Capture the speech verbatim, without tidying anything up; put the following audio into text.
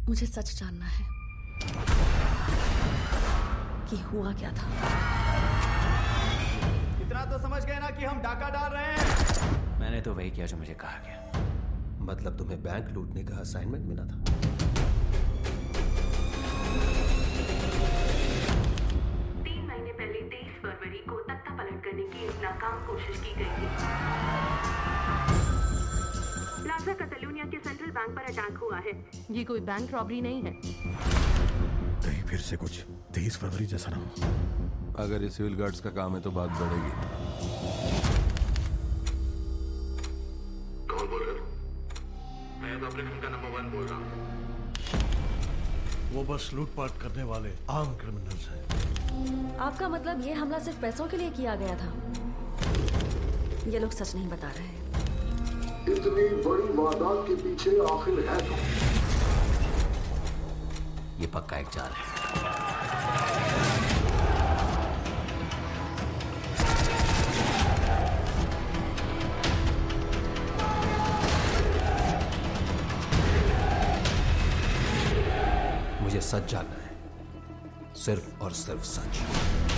मुझे सच जानना है कि हुआ क्या था। इतना तो समझ गए ना कि हम डाका डाल रहे हैं। मैंने तो वही किया जो मुझे कहा गया। मतलब तुम्हें बैंक लूटने का असाइनमेंट मिला था? तीन महीने पहले तेईस फरवरी को तख्ता पलट करने की एक नाकाम कोशिश की गई थी। प्लाजा कैटालोनिया के सेंट्रल बैंक पर अटैक हुआ है। ये कोई बैंक रॉबरी नहीं है। कहीं फिर से कुछ तेईस फरवरी जैसा ना हो। अगर ये सिविल गार्ड्स का काम है तो बात बढ़ेगी। कौन बोल रहे हो? मैं तो अपने फिल्म का नंबर वन बोल रहा हूँ। वो बस लूटपाट करने वाले आम क्रिमिनल्स हैं। आपका मतलब ये हमला सिर्फ पैसों के लिए किया गया था? ये लोग सच नहीं बता रहे हैं। इतनी बड़ी वारदात के पीछे आखिर है तो? ये पक्का एक जाल है। मुझे सच जानना है, सिर्फ और सिर्फ सच।